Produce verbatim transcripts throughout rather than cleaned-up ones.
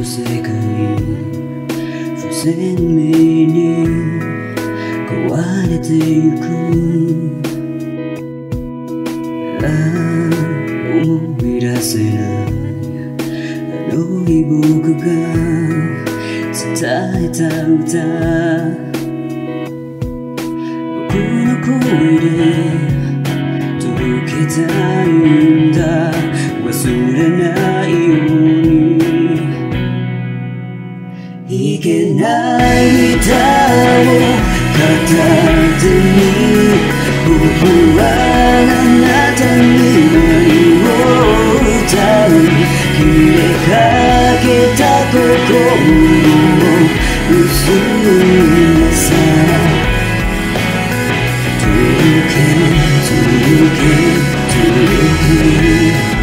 の世界不鮮明に壊れてゆく。ああ思い出せないあの日僕が伝えた歌、僕の声で届けたいんだ、忘れないように。弾けないギターを片手に、僕はあなたに何を歌う。切れかけた心を薄めさ、届け届け届け。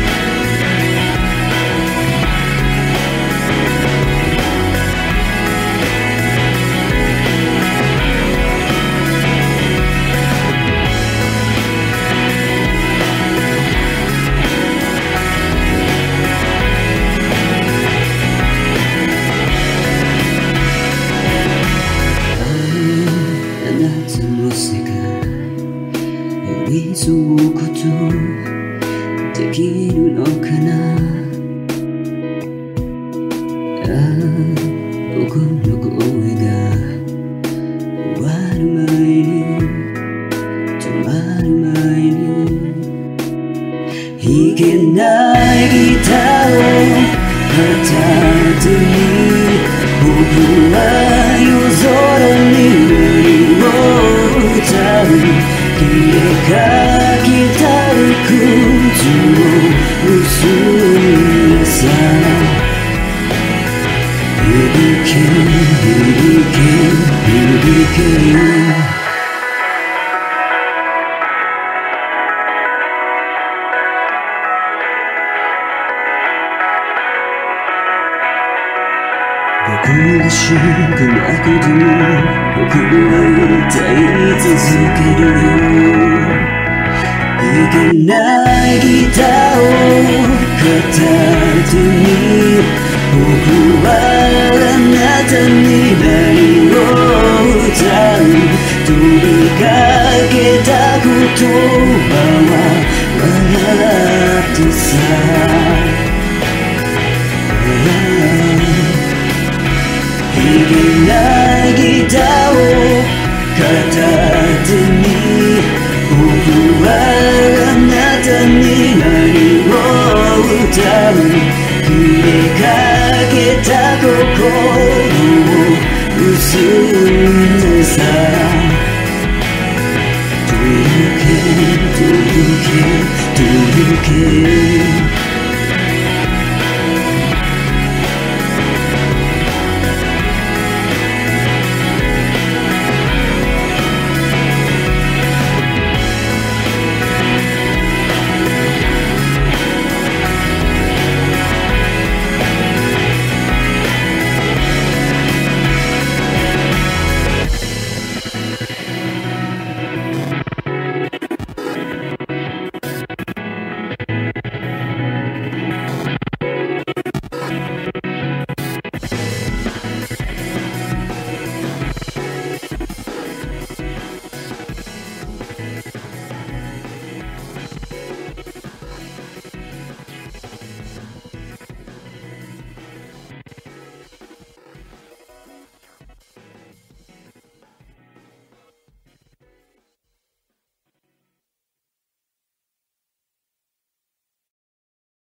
夏の世界寄り添うことできるのかな。ああ僕の声が終わる前に止まる前に、弾けないギターを片手に、僕は夜空に切れかけた空気を薄めさ、響け響け響け。僕がしくなくても僕は歌い続けるよ。弾けないギターを片手に、僕はあなたに何を歌う。飛びかけた言葉は笑ってさ、弾けないギターを片手に、僕はあなたに何を歌う。切れかけた心を薄めさ、届け届け届け。